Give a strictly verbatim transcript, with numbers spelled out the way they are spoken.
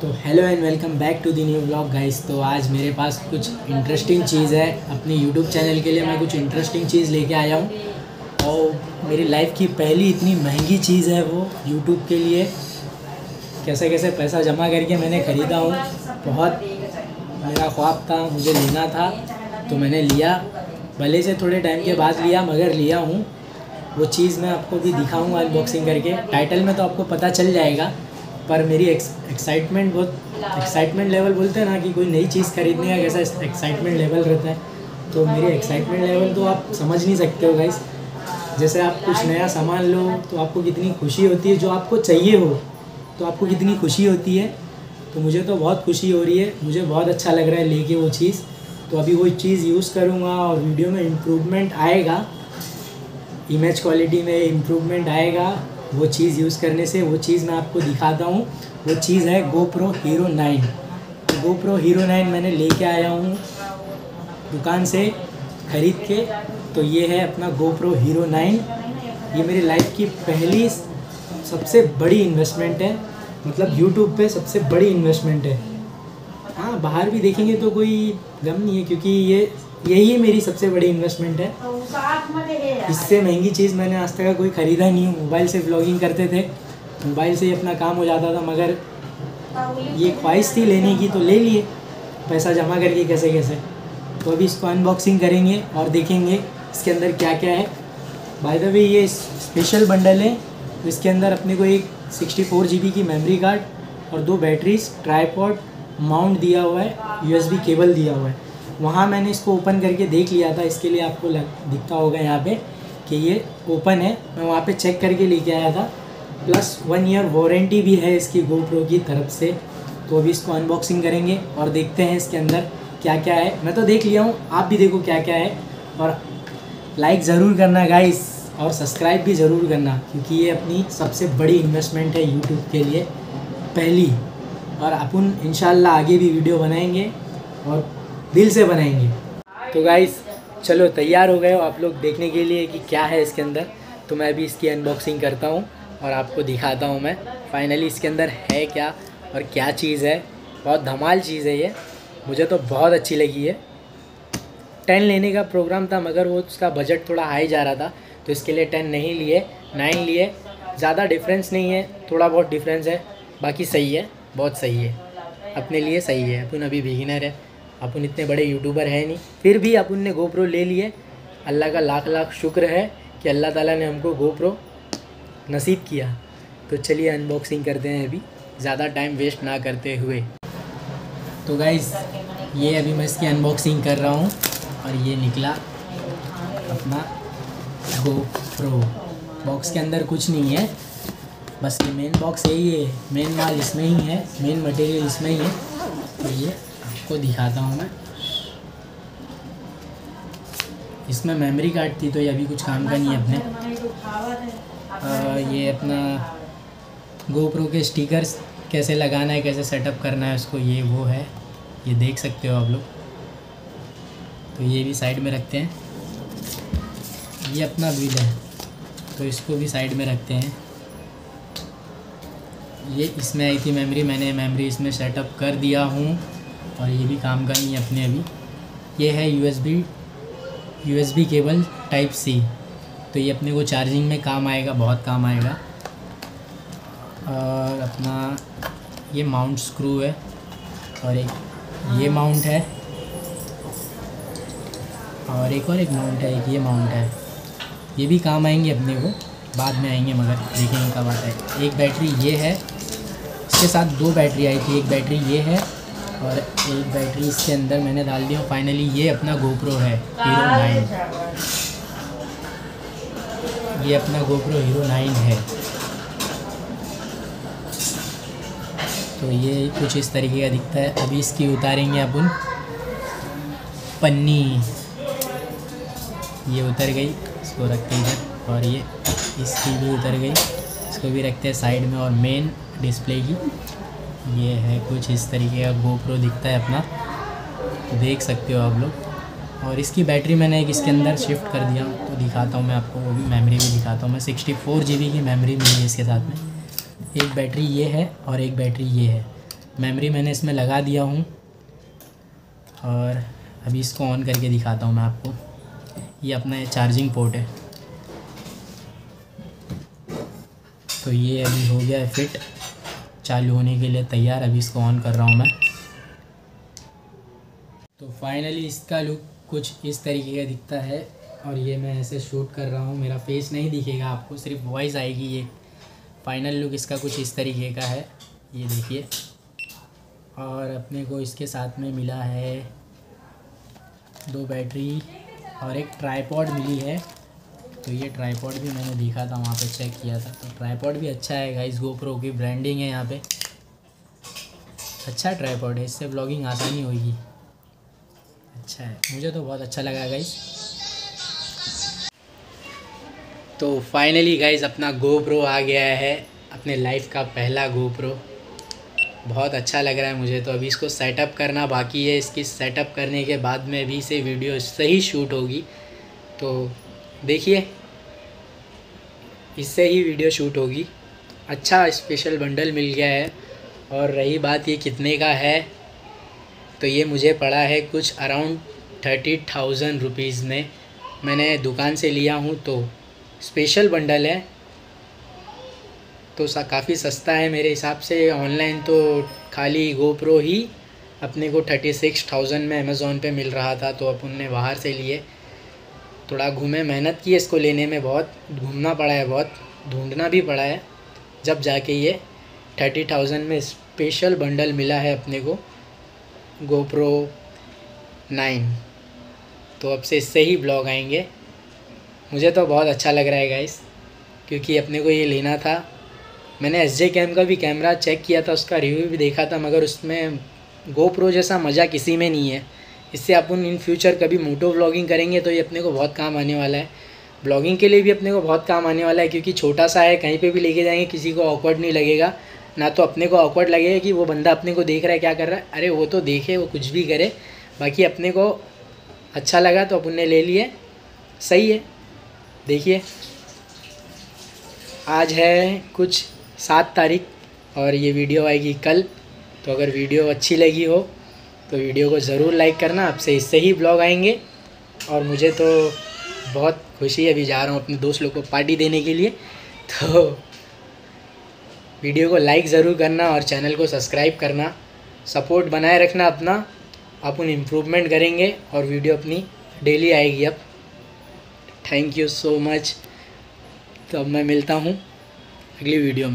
तो hello and welcome back to the new blog guys. तो आज मेरे पास कुछ इंटरेस्टिंग चीज़ है। अपने यूट्यूब चैनल के लिए मैं कुछ इंटरेस्टिंग चीज़ लेके आया हूँ और मेरी लाइफ की पहली इतनी महंगी चीज़ है वो यूट्यूब के लिए। कैसे कैसे पैसा जमा करके मैंने ख़रीदा हूँ। बहुत मेरा ख्वाब था, मुझे लेना था तो मैंने लिया। भले से थोड़े टाइम के बाद लिया मगर लिया हूँ। वो चीज़ मैं आपको भी दिखाऊंगा अनबॉक्सिंग करके। टाइटल में तो आपको पता चल जाएगा, पर मेरी एक्साइटमेंट बहुत एक्साइटमेंट लेवल बोलते हैं ना कि कोई नई चीज़ खरीदने का कैसा एक्साइटमेंट लेवल रहता है, तो मेरी एक्साइटमेंट लेवल तो आप समझ नहीं सकते हो गाइस। जैसे आप कुछ नया सामान लो तो आपको कितनी खुशी होती है, जो आपको चाहिए हो तो आपको कितनी खुशी होती है। तो मुझे तो बहुत खुशी हो रही है, मुझे बहुत अच्छा लग रहा है लेके वो चीज़। तो अभी वो चीज़ यूज़ करूँगा और वीडियो में इम्प्रूवमेंट आएगा, इमेज क्वालिटी में इम्प्रूवमेंट आएगा वो चीज़ यूज़ करने से। वो चीज़ मैं आपको दिखाता हूँ। वो चीज़ है GoPro Hero नाइन। तो GoPro Hero नाइन मैंने लेके आया हूँ दुकान से ख़रीद के। तो ये है अपना GoPro Hero नाइन। ये मेरी लाइफ की पहली सबसे बड़ी इन्वेस्टमेंट है, मतलब यूट्यूब पे सबसे बड़ी इन्वेस्टमेंट है। हाँ, बाहर भी देखेंगे तो कोई गम नहीं है, क्योंकि ये यही मेरी सबसे बड़ी इन्वेस्टमेंट है। इससे महंगी चीज़ मैंने आज तक कोई ख़रीदा नहीं हूँ। मोबाइल से व्लॉगिंग करते थे, मोबाइल से ही अपना काम हो जाता था, मगर ये ख्वाहिश थी लेने की तो ले लिए पैसा जमा करके कैसे कैसे। तो अभी इसको अनबॉक्सिंग करेंगे और देखेंगे इसके अंदर क्या क्या है। बाय द वे ये स्पेशल बंडल है, तो इसके अंदर अपने को एक सिक्सटी फोर जी बी की मेमोरी कार्ड और दो बैटरीज, ट्राईपॉड, माउंट दिया हुआ है, यूएसबी केबल दिया हुआ है। वहाँ मैंने इसको ओपन करके देख लिया था, इसके लिए आपको लग दिखता होगा यहाँ पे कि ये ओपन है। मैं वहाँ पे चेक करके लेके आया था, प्लस वन ईयर वारंटी भी है इसकी GoPro की तरफ से। तो अभी इसको अनबॉक्सिंग करेंगे और देखते हैं इसके अंदर क्या क्या है। मैं तो देख लिया हूँ, आप भी देखो क्या क्या है। और लाइक ज़रूर करना गाइस, और सब्सक्राइब भी ज़रूर करना, क्योंकि ये अपनी सबसे बड़ी इन्वेस्टमेंट है यूट्यूब के लिए पहली। और अपन इंशाल्लाह आगे भी वीडियो बनाएंगे और दिल से बनाएंगे। तो गाइस चलो, तैयार हो गए हो आप लोग देखने के लिए कि क्या है इसके अंदर। तो मैं अभी इसकी अनबॉक्सिंग करता हूँ और आपको दिखाता हूँ मैं फाइनली इसके अंदर है क्या और क्या चीज़ है। बहुत धमाल चीज़ है ये, मुझे तो बहुत अच्छी लगी है। टेन लेने का प्रोग्राम था मगर वो उसका बजट थोड़ा हाई जा रहा था, तो इसके लिए टेन नहीं लिए, नाइन लिए। ज़्यादा डिफरेंस नहीं है, थोड़ा बहुत डिफरेंस है, बाकी सही है, बहुत सही है, अपने लिए सही है। अपन अभी बिगिनर है, अपन इतने बड़े यूट्यूबर हैं नहीं, फिर भी अपन ने GoPro ले लिए। अल्लाह का लाख लाख शुक्र है कि अल्लाह ताला ने हमको GoPro नसीब किया। तो चलिए अनबॉक्सिंग करते हैं अभी, ज़्यादा टाइम वेस्ट ना करते हुए। तो गाइज़ ये अभी मैं इसकी अनबॉक्सिंग कर रहा हूँ और ये निकला अपना GoPro। बॉक्स के अंदर कुछ नहीं है, बस ये मेन बॉक्स यही है, मेन माल इसमें ही है, मेन मटेरियल इसमें ही है। तो ये आपको दिखाता हूँ मैं। इसमें मेमोरी कार्ड थी, तो ये अभी कुछ काम का नहीं है अपने। आ, ये अपना GoPro के स्टिकर्स कैसे लगाना है, कैसे सेटअप करना है उसको, ये वो है, ये देख सकते हो आप लोग। तो ये भी साइड में रखते हैं। ये अपना बिल है, तो इसको भी साइड में रखते हैं। ये इसमें आई थी मेमोरी, मैंने मेमोरी इसमें सेटअप कर दिया हूँ और ये भी काम का नहीं है अपने अभी। ये है USB USB cable type C, तो ये अपने को चार्जिंग में काम आएगा, बहुत काम आएगा। और अपना ये माउंट स्क्रू है और एक ये माउंट है और एक और एक माउंट है, एक ये माउंट है। ये भी काम आएंगे अपने को, बाद में आएंगे मगर देखेंगे कब आता है। एक बैटरी ये है, इसके साथ दो बैटरी आई थी, एक बैटरी ये है और एक बैटरी इसके अंदर मैंने डाल दी। और फाइनली ये अपना GoPro है Hero नाइन। ये अपना GoPro Hero नाइन है। तो ये कुछ इस तरीके का दिखता है। अभी इसकी उतारेंगे अपन पन्नी। ये उतर गई, इसको रखते हैं इधर। और ये इसकी भी उतर गई, इसको भी रखते हैं साइड में। और मेन डिस्प्ले की ये है कुछ इस तरीके का GoPro दिखता है अपना, देख सकते हो आप लोग। और इसकी बैटरी मैंने एक इसके अंदर शिफ्ट कर दिया, तो दिखाता हूँ मैं आपको, वो भी मेमोरी भी दिखाता हूँ मैं। सिक्सटी फोर जी बी की मेमोरी मिली है इसके साथ में। एक बैटरी ये है और एक बैटरी ये है। मेमोरी मैंने इसमें लगा दिया हूँ और अभी इसको ऑन करके दिखाता हूँ मैं आपको। ये अपना चार्जिंग पोर्ट है, तो ये अभी हो गया है फिट, चालू होने के लिए तैयार। अभी इसको ऑन कर रहा हूँ मैं। तो फाइनली इसका लुक कुछ इस तरीके का दिखता है और ये मैं ऐसे शूट कर रहा हूँ। मेरा फेस नहीं दिखेगा आपको, सिर्फ वॉइस आएगी। ये फाइनल लुक इसका कुछ इस तरीके का है, ये देखिए। और अपने को इसके साथ में मिला है दो बैटरी और एक ट्राइपॉड मिली है। तो ये ट्राइपॉड भी मैंने देखा था वहाँ पे, चेक किया था, तो ट्राइपॉड भी अच्छा है गाइस। गोप्रो की ब्रांडिंग है यहाँ पे, अच्छा ट्राइपॉड है, इससे व्लॉगिंग आसानी होगी। अच्छा है, मुझे तो बहुत अच्छा लगा गाइस। तो फाइनली गाइस अपना गोप्रो आ गया है, अपने लाइफ का पहला गोप्रो। बहुत अच्छा लग रहा है मुझे। तो अभी इसको सेटअप करना बाकी है। इसकी सेटअप करने के बाद में भी से वीडियो सही शूट होगी। तो देखिए, इससे ही वीडियो शूट होगी। अच्छा स्पेशल बंडल मिल गया है। और रही बात ये कितने का है, तो ये मुझे पड़ा है कुछ अराउंड थर्टी थाउजेंड रुपीज़ में। मैंने दुकान से लिया हूँ, तो स्पेशल बंडल है, तो सा काफ़ी सस्ता है मेरे हिसाब से। ऑनलाइन तो खाली गोप्रो ही अपने को थर्टी सिक्स थाउजेंड में अमेज़ोन पे मिल रहा था। तो अपन ने बाहर से लिए, थोड़ा घूमे, मेहनत की इसको लेने में, बहुत घूमना पड़ा है, बहुत ढूंढना भी पड़ा है, जब जाके ये थर्टी थाउजेंड में स्पेशल बंडल मिला है अपने को, गोप्रो नाइन। तो अब से इससे ही ब्लॉग आएंगे। मुझे तो बहुत अच्छा लग रहा है गाइस, क्योंकि अपने को ये लेना था। मैंने एस जे कैम का भी कैमरा चेक किया था, उसका रिव्यू भी देखा था, मगर उसमें गोप्रो जैसा मज़ा किसी में नहीं है। इससे अपन इन फ्यूचर कभी मोटो व्लॉगिंग करेंगे तो ये अपने को बहुत काम आने वाला है। ब्लॉगिंग के लिए भी अपने को बहुत काम आने वाला है, क्योंकि छोटा सा है, कहीं पे भी लेके जाएंगे किसी को ऑकवर्ड नहीं लगेगा। ना तो अपने को ऑकवर्ड लगेगा कि वो बंदा अपने को देख रहा है क्या कर रहा है, अरे वो तो देखे, वो कुछ भी करे, बाकी अपने को अच्छा लगा तो अपन ने ले लिए, सही है। देखिए, आज है कुछ सात तारीख और ये वीडियो आएगी कल। तो अगर वीडियो अच्छी लगी हो तो वीडियो को ज़रूर लाइक करना। आपसे इससे ही ब्लॉग आएंगे। और मुझे तो बहुत खुशी है, अभी जा रहा हूँ अपने दोस्त लोग को पार्टी देने के लिए। तो वीडियो को लाइक ज़रूर करना और चैनल को सब्सक्राइब करना, सपोर्ट बनाए रखना अपना। अपन इम्प्रूवमेंट करेंगे और वीडियो अपनी डेली आएगी अब। Thank you so much. तो अब मैं मिलता हूँ अगली वीडियो में।